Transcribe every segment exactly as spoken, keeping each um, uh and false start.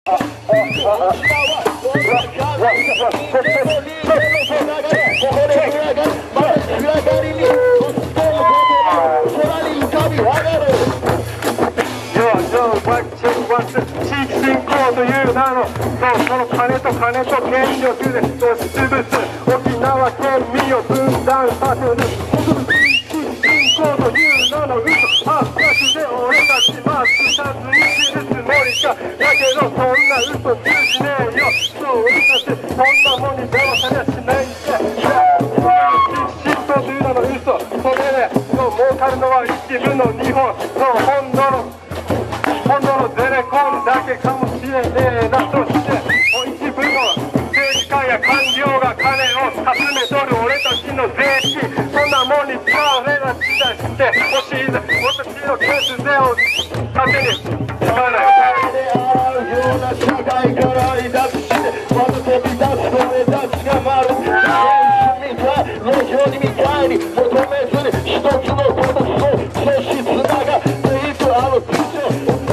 地域振興という名のその金と金と権力で押しつぶす沖縄県民を分断させる地域振興という名の嘘発覚で俺たちマスターズにするつもりかだけどそんな嘘通じねえよそう俺たちそんなもんに騙されやしないんで地域振興という名の嘘それで儲かるのは一部の日本の本土の本土のゼレコンだけかもしれねえなとして一部の政治家や官僚が金を集めとる俺たちの税金そんなもんに使われな時代してほしい私の血税を勝手に使わないような社会から離脱してまず飛び出す俺たちがまる路上に見返り求めずに一つのことそうそしつながっていくあのビジョン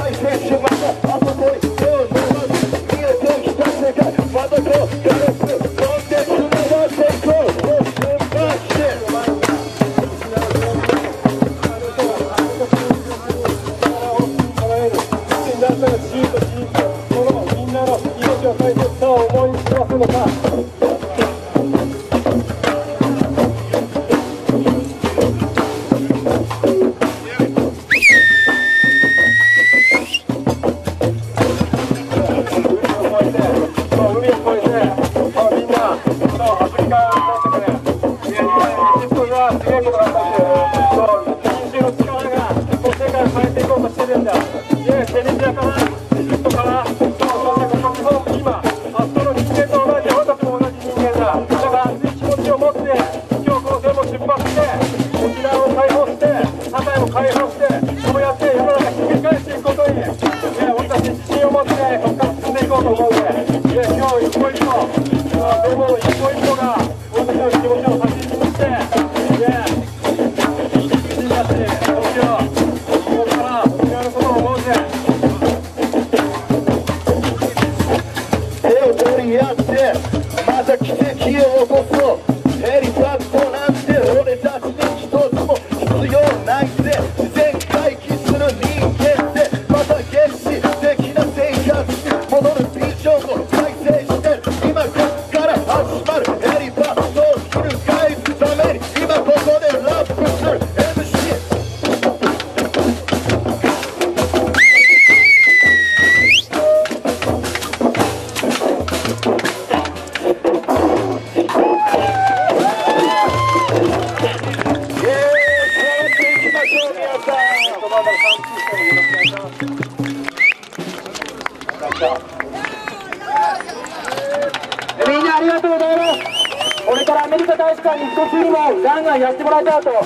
みんなありがとうございます。これからアメリカ大使館に少しにもガンガンやってもらいたいと思います。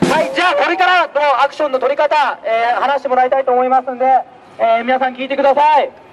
はい、じゃあこれからのアクションの取り方、えー、話してもらいたいと思いますんで、えー、皆さん聞いてください。